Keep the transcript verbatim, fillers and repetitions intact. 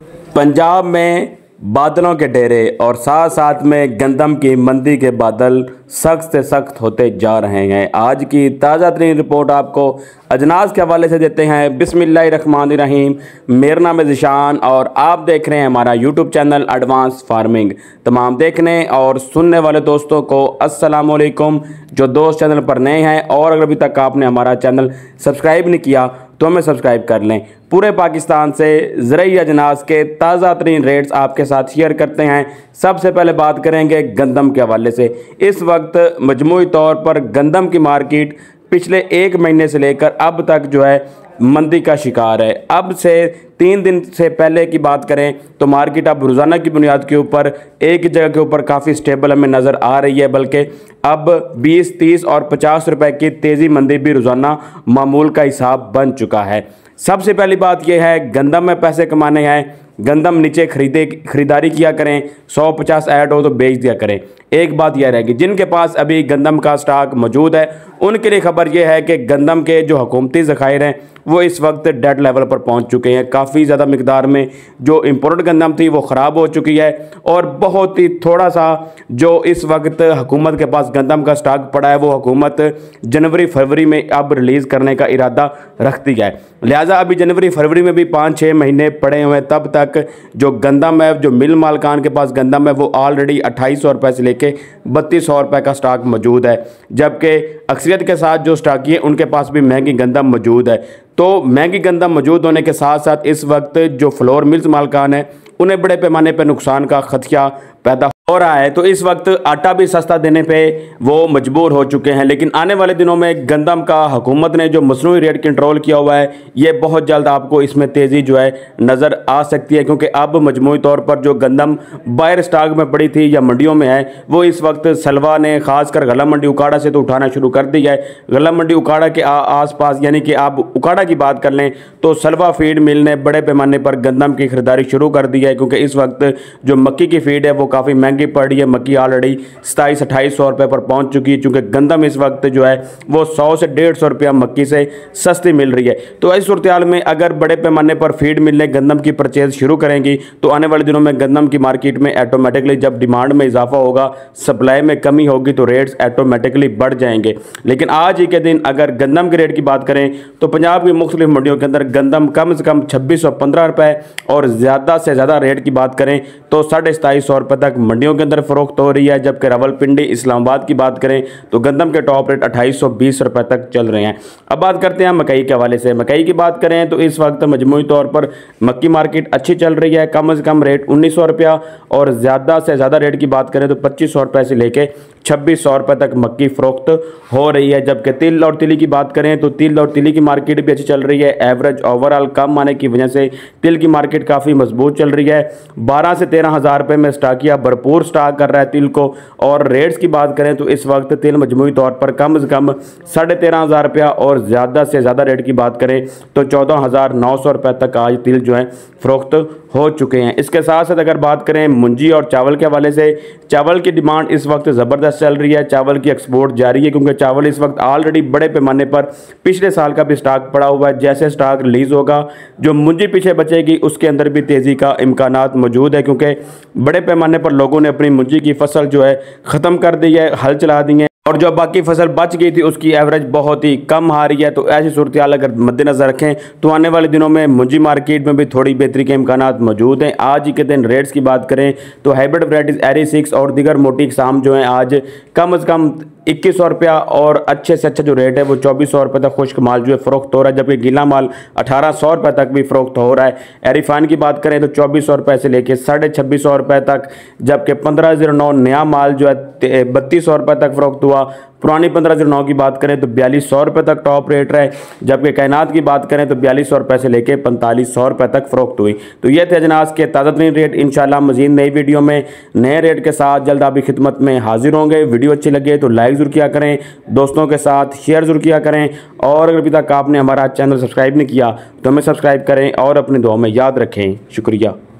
पंजाब में बादलों के डेरे और साथ साथ में गंदम की मंदी के बादल सख्त से सख्त होते जा रहे हैं। आज की ताज़ा तरीन रिपोर्ट आपको अजनास के हवाले से देते हैं। बिस्मिल्लाहिर्रहमानिर्रहीम। मेरा नाम है ज़िशान और आप देख रहे हैं हमारा यूट्यूब चैनल एडवांस फार्मिंग। तमाम देखने और सुनने वाले दोस्तों को अस्सलाम वालेकुम। जो दोस्त चैनल पर नए हैं और अगर अभी तक आपने हमारा चैनल सब्सक्राइब नहीं किया तो हमें सब्सक्राइब कर लें। पूरे पाकिस्तान से ज़रई अजनास के ताज़ा तरीन रेट्स आपके साथ शेयर करते हैं। सबसे पहले बात करेंगे गंदम के हवाले से। इस वक्त मजमूई तौर पर गंदम की मार्केट पिछले एक महीने से लेकर अब तक जो है मंदी का शिकार है। अब से तीन दिन से पहले की बात करें तो मार्केट अब रोज़ाना की बुनियाद के ऊपर एक जगह के ऊपर काफ़ी स्टेबल हमें नज़र आ रही है, बल्कि अब बीस, तीस और पचास रुपए की तेज़ी मंदी भी रोज़ाना मामूल का हिसाब बन चुका है। सबसे पहली बात यह है, गंदम में पैसे कमाने हैं, गंदम नीचे खरीदे खरीदारी किया करें, सौ पचास ऐड हो तो बेच दिया करें। एक बात यह रहेगी, जिनके पास अभी गंदम का स्टॉक मौजूद है उनके लिए खबर यह है कि गंदम के जो हुकूमती ज़खायर हैं वो इस वक्त डेड लेवल पर पहुंच चुके हैं। काफ़ी ज़्यादा मिकदार में जो इम्पोर्टेड गंदम थी वो ख़राब हो चुकी है और बहुत ही थोड़ा सा जो इस वक्त हुकूमत के पास गंदम का स्टॉक पड़ा है वो हुकूमत जनवरी फरवरी में अब रिलीज़ करने का इरादा रखती है। लिहाजा अभी जनवरी फरवरी में भी पाँच छः महीने पड़े हुए हैं। तब तक जो गंदम है, जो मिल मालकान के पास गंदम है, वो ऑलरेडी अट्ठाईस सौ रुपये से लेके बत्तीस सौ रुपये का स्टॉक मौजूद है, जबकि अक्सरियत के साथ जो स्टॉकी है उनके पास भी महंगी गंदम मौजूद है। तो महंगी गंदम मौजूद होने के साथ साथ इस वक्त जो फ्लोर मिल्स मालकान है उन्हें बड़े पैमाने पर नुकसान का खदशा पैदा हो रहा है। तो इस वक्त आटा भी सस्ता देने पे वो मजबूर हो चुके हैं। लेकिन आने वाले दिनों में गंदम का हुकूमत ने जो मसनूई रेट कंट्रोल किया हुआ है ये बहुत जल्द आपको इसमें तेज़ी जो है नज़र आ सकती है, क्योंकि अब मजमूई तौर पर जो गंदम बाहर स्टॉक में पड़ी थी या मंडियों में है वो इस वक्त सलवा ने खासकर गला मंडी उकाड़ा से तो उठाना शुरू कर दिया है। गला मंडी उकाड़ा के आस पास यानी कि आप उकाड़ा की बात कर लें तो सलवा फीड मिल ने बड़े पैमाने पर गंदम की खरीदारी शुरू कर दी है, क्योंकि इस वक्त जो मक्की की फीड है वो काफ़ी महंगी पड़ रही है। मक्की ऑलरेडी सताईस अट्ठाईस सौ रुपये पर पहुंच चुकी है, चूँकि गंदम इस वक्त जो है वो सौ से डेढ़ सौ रुपया मक्की से सस्ती मिल रही है। तो ऐसी सूरत हाल में अगर बड़े पैमाने पर फीड मिलने गंदम की परचेज शुरू करेंगी तो आने वाले दिनों में गंदम की मार्केट में ऑटोमेटिकली जब डिमांड में इजाफा होगा, सप्लाई में कमी होगी तो रेट्स ऑटोमेटिकली बढ़ जाएंगे। लेकिन आज ही के दिन अगर गंदम के रेट की बात करें तो पंजाब की मुख्तलिफ मंडियों के अंदर गंदम कम से कम छब्बीस सौ पंद्रह रुपये और ज़्यादा से ज़्यादा रेट की बात करें तो साढ़े सताईस सौ रुपये तक मंडियों के अंदर फरोख्त हो रही है। जबकि रावलपिंडी इस्लामाबाद की बात करें तो गंदम के टॉप रेट अट्ठाईस सौ बीस रुपये तक चल रहे हैं। अब बात करते हैं मकई के हवाले से। मकई की बात करें तो इस वक्त मजमूई तौर पर मक्की मार्केट अच्छी चल रही है। कम से कम रेट उन्नीस सौ रुपया और ज़्यादा से ज़्यादा रेट की बात करें तो पच्चीस सौ रुपये से लेके छब्बीस सौ रुपये तक मक्की फरोख्त हो रही है। जबकि तिल और तिली की बात करें तो तिल और तिली की मार्केट भी अच्छी चल रही है। एवरेज ओवरऑल कम आने की वजह से तिल की मार्केट काफ़ी मजबूत चल रही है। बारह से तेरह हज़ार रुपये में स्टॉकिया भरपूर स्टॉक कर रहा है तिल को। और रेट्स की बात करें तो इस वक्त तिल मजमूई तौर पर कम से कम साढ़े तेरह हज़ार रुपया और ज़्यादा से ज़्यादा रेट की बात करें तो चौदह हज़ार नौ सौ रुपये तक आज तिल जो है फरोख्त हो चुके हैं। इसके साथ साथ अगर बात करें मुंजी और चावल के हवाले से, चावल की डिमांड इस वक्त ज़बरदस्त चल रही है। चावल की एक्सपोर्ट जारी है, क्योंकि चावल इस वक्त ऑलरेडी बड़े पैमाने पर पिछले साल का भी स्टॉक पड़ा हुआ है। जैसे स्टॉक रिलीज़ होगा जो मुंजी पीछे बचेगी उसके अंदर भी तेज़ी का इम्कानात मौजूद है, क्योंकि बड़े पैमाने पर लोगों ने अपनी मुंजी की फसल जो है ख़त्म कर दी है, हल चला दी है और जो बाकी फसल बच गई थी उसकी एवरेज बहुत ही कम आ रही है। तो ऐसी सूरत हाल अगर मद्देनज़र रखें तो आने वाले दिनों में मुंजी मार्केट में भी थोड़ी बेहतरी के इम्कानात मौजूद हैं। आज ही के दिन रेट्स की बात करें तो हाइब्रिड वैराइटीज़ एरी सिक्स और दीगर मोटी इकसाम जो हैं आज कम से कम इक्कीस सौ रुपया और अच्छे से अच्छा जो रेट है वो चौबीस सौ रुपये तक खुश्क माल जो है फ़रोख्त हो रहा है, जबकि गीला माल अठारह सौ रुपये तक भी फ़रोख्त हो रहा है। एरिफान की बात करें तो चौबीस सौ रुपये से लेकर साढ़े छब्बीस सौ रुपये तक, जबकि पंद्रह जीरो नौ नया माल जो है बत्तीस सौ रुपये तक फ़रोख्त हुआ। पुरानी पंद्रह जीरो नौ की बात करें तो बयालीस सौ रुपये तक टॉप रेट रहे, जबकि कायनात की बात करें तो बयालीस सौ रुपये से लेकर पैंतालीस सौ रुपये तक फ़रोख्त हुई। तो ये थे अजनास के ताज़ा तरीन रेट। इंशाल्लाह मज़ीद नई वीडियो में नए रेट के साथ जल्द आपकी खिदमत में हाजिर होंगे। वीडियो अच्छी लगे तो लाइक ज़रूर किया करें, दोस्तों के साथ शेयर ज़रूर किया करें और अगर अभी तक आपने हमारा चैनल सब्सक्राइब नहीं किया तो हमें सब्सक्राइब करें और अपनी दुआ में याद रखें। शुक्रिया।